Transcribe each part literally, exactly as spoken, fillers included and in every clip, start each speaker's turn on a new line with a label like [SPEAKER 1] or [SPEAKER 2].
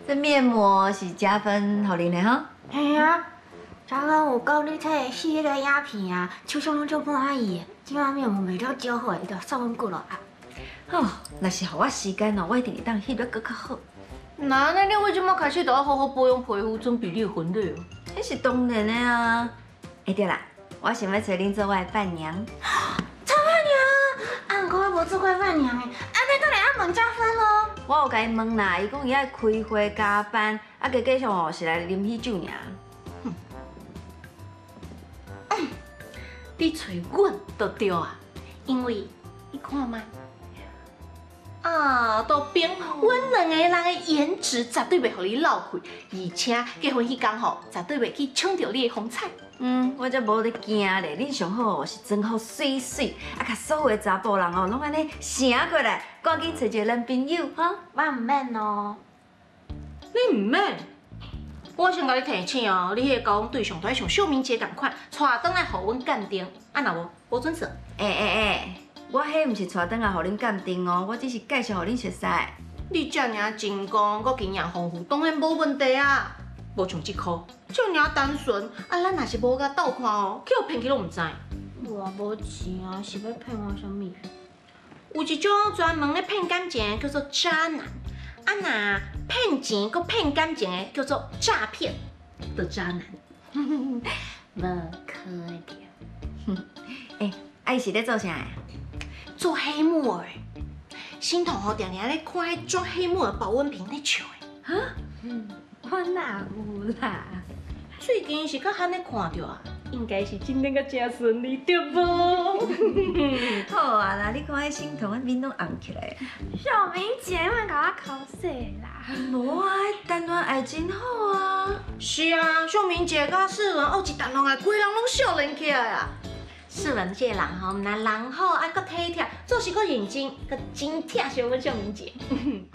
[SPEAKER 1] 这面膜是加分互恁的哈。
[SPEAKER 2] 嘿啊，昨昏有讲你摕四迄个鸦片啊，手上拢足满意的，即摆面膜卖了少货，伊就送阮过来啊。
[SPEAKER 1] 哦，若是互我时间哦，我一定会当翕得搁较好。
[SPEAKER 3] 那那你为什么开始就要好好保养皮肤，准备你的婚礼哦？
[SPEAKER 1] 那是当然的啊。哎对啦，我想要找恁做我的伴娘。
[SPEAKER 2] 做伴娘？啊，我无做过伴娘的，安尼当然要问加分咯。
[SPEAKER 1] 我有甲伊问啦，伊讲伊爱开花加班，啊，加加上哦是来啉喜酒尔。
[SPEAKER 3] 你找阮就对啊，因为你看卖。 啊，都凭阮两个人的颜值，绝对袂互你落开，而且结婚迄天吼，绝对袂去抢到你的风采。
[SPEAKER 1] 嗯，我才无咧惊咧，恁上好哦是真好水水，啊，甲所有的查甫人哦拢安尼醒过来，赶紧找一个男朋友哈。
[SPEAKER 2] 我唔免咯。
[SPEAKER 3] 你唔免，我先甲你提醒哦，你迄个交往对象都爱像秀明姐同款，带转来互阮鉴定，啊若无无准做。
[SPEAKER 1] 哎哎哎！ 我迄毋是带转来互恁鉴定哦，我只是介绍互恁熟悉。
[SPEAKER 3] 你遮尔精工，阁经验丰富，当然无问题啊。无像即箍，遮尔单纯，啊，咱若是无甲斗看哦，去互骗去拢毋知。
[SPEAKER 2] 我无钱啊，是要骗我啥物？
[SPEAKER 3] 有一种专门咧骗感情的叫做渣男，啊，若骗钱阁骗感情的叫做诈骗的渣男。
[SPEAKER 2] 无可能。
[SPEAKER 1] 哎，啊伊是咧做啥的？
[SPEAKER 3] 做黑木耳，心头吼定定咧看迄装黑木耳保温瓶咧笑的。
[SPEAKER 1] 哈？嗯，我哪有啦？
[SPEAKER 3] 最近是较罕咧看到啊，应该是进展个真顺利，对无？
[SPEAKER 1] 好啊啦，你看迄心头，面拢红起来。
[SPEAKER 2] 小明姐，莫甲我口水啦！
[SPEAKER 1] 无啊，单恋爱真好啊。
[SPEAKER 3] 是啊，秀明姐甲世文哦一谈恋爱，规人拢少年起来啊。 世文这个人吼，毋但人好，还阁体贴，做事阁认真，阁真疼惜阮秀明姐。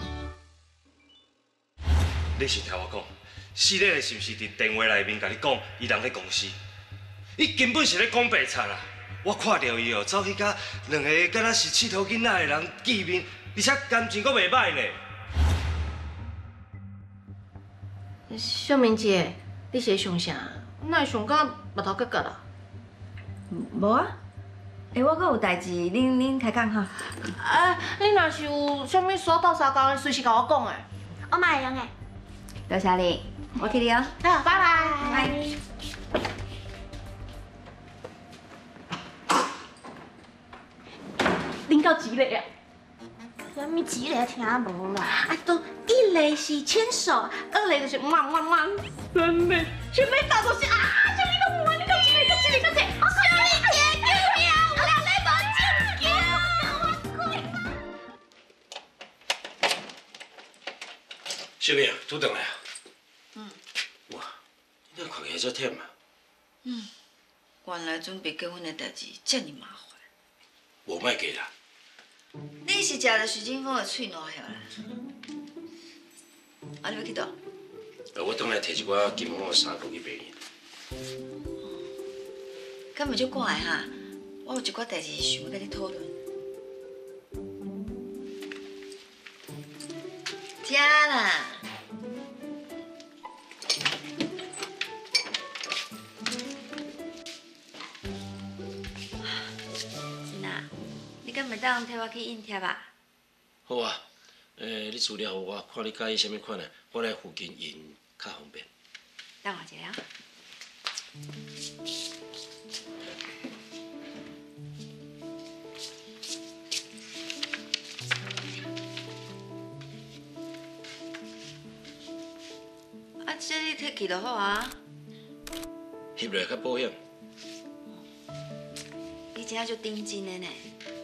[SPEAKER 4] 你是听我讲，四个是毋是伫电话内面甲你讲，伊人咧公司？伊根本是咧讲白贼啦！我看到伊哦，走去甲两个敢若是佚佗囡仔的人见面，而且感情阁袂歹呢。
[SPEAKER 3] 秀明姐，你是想啥？哪会想到目头角角啦？
[SPEAKER 1] 无啊，哎，我阁有代志，恁恁开讲哈。
[SPEAKER 3] 啊，你若是有啥物耍到相共的，随时甲我讲诶。
[SPEAKER 2] 我嘛会用诶。
[SPEAKER 1] 多谢你，我去你哦。
[SPEAKER 3] 好，拜拜。
[SPEAKER 2] 拜。
[SPEAKER 3] 恁到几个啊？
[SPEAKER 2] 啥物几个听无啦？
[SPEAKER 3] 啊，都一类是牵手，二类就是哇哇哇，三类全类大都是啊，什么都唔玩，你到几个？到几个？到几个？
[SPEAKER 4] 小明，拄转来啊？嗯。哇，你看起来遮忝啊？
[SPEAKER 1] 嗯，原来准备结婚的代志遮尔麻烦。
[SPEAKER 4] 无卖假啦。
[SPEAKER 1] 你是食着徐金峰的喙烂晓啦？啊，你要去倒？
[SPEAKER 4] 呃，我转来摕一寡金凤的衫落去陪你。
[SPEAKER 1] 敢袂少赶的哈？我有一寡代志想要甲你讨论。食啦。 敢袂当替我去印贴啊？
[SPEAKER 4] 好啊，诶，你资料互我，看你介意啥物款的，我来附近印较方便。
[SPEAKER 1] 等我一下啊。啊，这你摕去就好啊。
[SPEAKER 4] 翕落较保险。
[SPEAKER 1] 你真正就顶真的呢。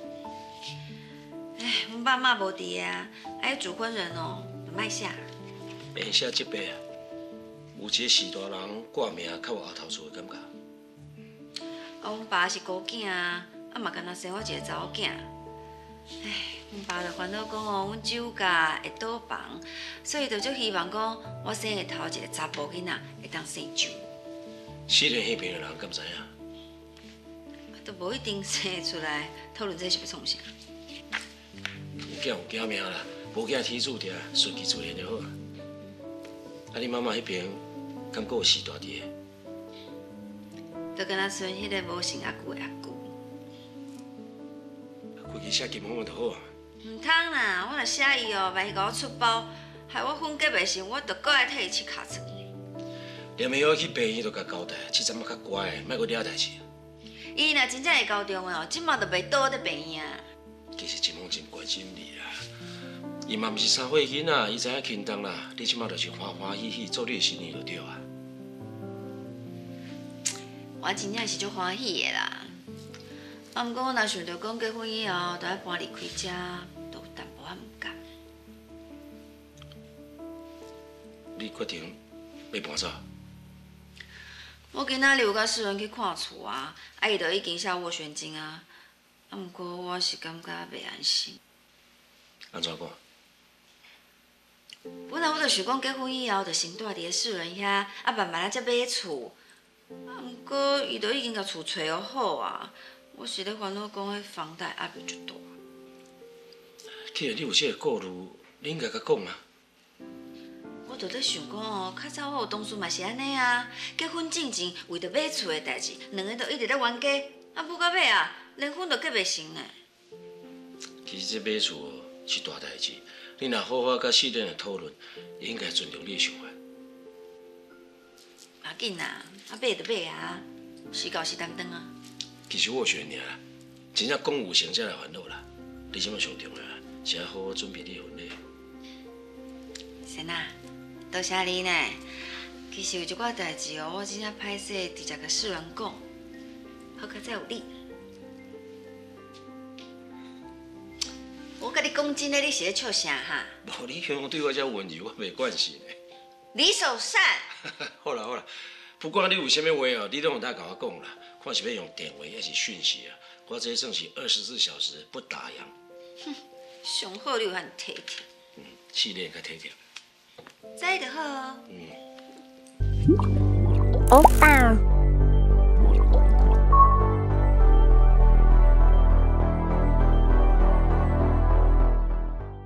[SPEAKER 1] 哎，阮爸妈无伫啊，还有主婚人哦，就莫写。
[SPEAKER 4] 会写即辈啊，有一个士大人挂名较有后头厝的感觉。
[SPEAKER 1] 啊，阮爸是孤囝啊，啊嘛干那生我一个查某囝。哎，阮爸就烦恼讲哦，阮酒驾会倒房，所以就足希望讲我生下头一个查甫囡仔会当生酒。
[SPEAKER 4] 死在迄边的人敢知影？
[SPEAKER 1] 都无一定生出来，讨论这是要创啥？
[SPEAKER 4] 有囝有囝命啦，无囝天注定，顺其自然就好啊。
[SPEAKER 5] 啊，你妈妈迄边敢阁有四大弟？
[SPEAKER 1] 就敢若剩迄个无生阿舅的阿舅。
[SPEAKER 5] 规矩写金方就好啊。
[SPEAKER 1] 唔通啦，我若写伊哦，万一甲我出包，害我分结袂成，我着搁来替伊切尻川。
[SPEAKER 5] 连暝我去病院就甲交代，七阵仔较乖，莫阁惹代志。
[SPEAKER 1] 伊若真正会高中的哦，即马就袂倒伫病院啊。
[SPEAKER 5] 其实金方真关心你啦，伊嘛毋是三岁囡仔，伊知影轻重啦。你即马就是欢欢喜喜做你的心意就对啊。
[SPEAKER 1] 我真正是足欢喜的啦。啊，毋过我若想着讲结婚以后，就要搬离开遮，就有淡薄仔毋甘。
[SPEAKER 5] 你决定要搬走？
[SPEAKER 1] 我今仔日有甲世伦去看厝啊，啊伊就已经下斡旋金啊。啊，毋过我是感觉袂安心。
[SPEAKER 5] 安怎讲？
[SPEAKER 1] 本来我就想讲结婚以后，就先住伫个世伦遐，啊慢慢啊才买厝。啊，毋过伊就已经甲厝找好啊。我是咧烦恼讲，迄房贷压力足大。
[SPEAKER 5] 既然你有这个顾虑，你应该甲讲啊。
[SPEAKER 1] 我就咧想讲哦，较早我有同事嘛是安尼啊，结婚之前为着买厝的代志，两个都一直咧冤家，啊，不到尾啊，连婚都结袂成呢。
[SPEAKER 5] 其实这买厝是大代志，你若好好甲四人的讨论，应该尊重你的想法。
[SPEAKER 1] 要紧啊，啊买就买啊，时到时当当啊。
[SPEAKER 5] 其实我选你啊，真正讲有成才来烦恼啦。你即马上重要是要好好准备你的婚礼。
[SPEAKER 1] 先啊，多谢你呢。其实有一寡代志哦，我真正歹势直接甲世人讲，好佳再有你。我甲你讲真的，你是咧笑啥哈？
[SPEAKER 5] 无你向对我遮温柔，我袂惯势呢。
[SPEAKER 1] 李守善。
[SPEAKER 5] 好啦好啦，不管你有啥物话哦，你拢有当甲我讲啦。看是要用电话还是讯息啊？我这算是二十四小时不打烊。
[SPEAKER 1] 哼，上好你有遐体贴。
[SPEAKER 5] 嗯，四年较体贴。
[SPEAKER 1] 知就好哦。
[SPEAKER 5] 嗯。
[SPEAKER 2] 欧巴。